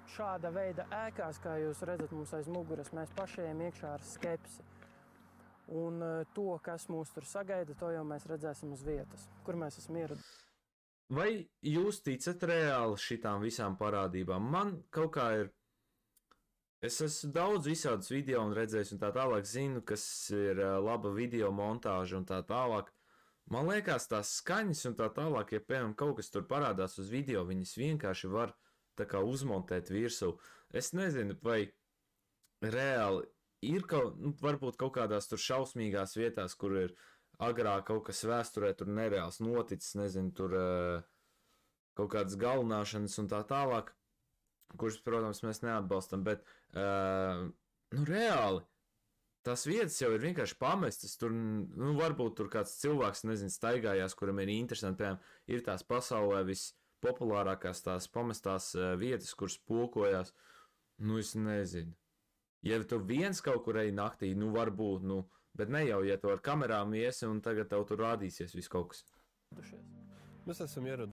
šāda veida ēkās, kā jūs redzat mums aiz muguras, mēs paši ejam iekšā ar skepsi. Un to, kas mūs tur sagaida, to jau mēs redzēsim uz vietas, kur mēs esam ieradušies. Vai jūs ticat reāli šitām visām parādībām? Man kaut kā ir. Es esmu daudz visādus video un redzējis, un tā tālāk zinu, kas ir laba video montāža un tā tālāk. Man liekas, tās skaņas un tā tālāk, ja piemēram kaut kas tur parādās uz video, viņas vienkārši var tā kā uzmontēt virsū. Es nezinu, vai reāli ir varbūt kaut kādās tur šausmīgās vietās, kur ir agrāk kaut kas vēsturē tur nereāls noticis, nezinu, tur kaut kādas galināšanas un tā tālāk, kuras, protams, mēs neatbalstam, bet, nu, reāli, tās vietas jau ir vienkārši pamestas, tur, nu, varbūt tur kāds cilvēks, nezinu, staigājās, kuram ir interesanti, piemēram, ir tās pasaulē vispopulārākās tās pamestās vietas, kuras pulkojās, nu, es nezinu. Ja tu viens kaut kur ej naktī, nu, varbūt, nu, bet ne jau, ja tu ar kamerām iesi un tagad tev tur rādīsies viss kaut kas. Mēs esam ieradušies.